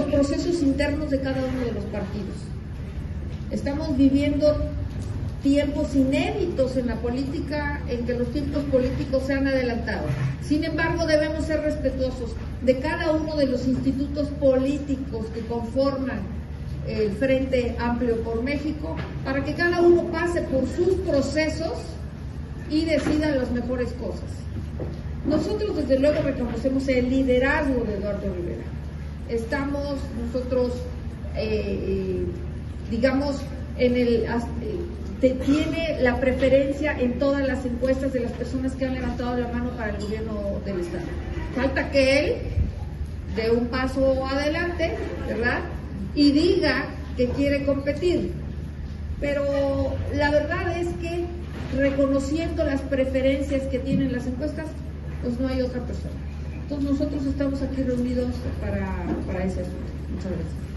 procesos internos de cada uno de los partidos. Estamos viviendo tiempos inéditos en la política, en que los tiempos políticos se han adelantado. Sin embargo, debemos ser respetuosos de cada uno de los institutos políticos que conforman el Frente Amplio por México, para que cada uno pase por sus procesos y decida las mejores cosas. Nosotros, desde luego, reconocemos el liderazgo de Eduardo Rivera. Estamos nosotros, digamos, tiene la preferencia en todas las encuestas de las personas que han levantado la mano para el gobierno del Estado. Falta que él dé un paso adelante, ¿verdad?, y diga que quiere competir. Pero la verdad es que, reconociendo las preferencias que tienen las encuestas, pues no hay otra persona. Entonces nosotros estamos aquí reunidos para ese asunto. Muchas gracias.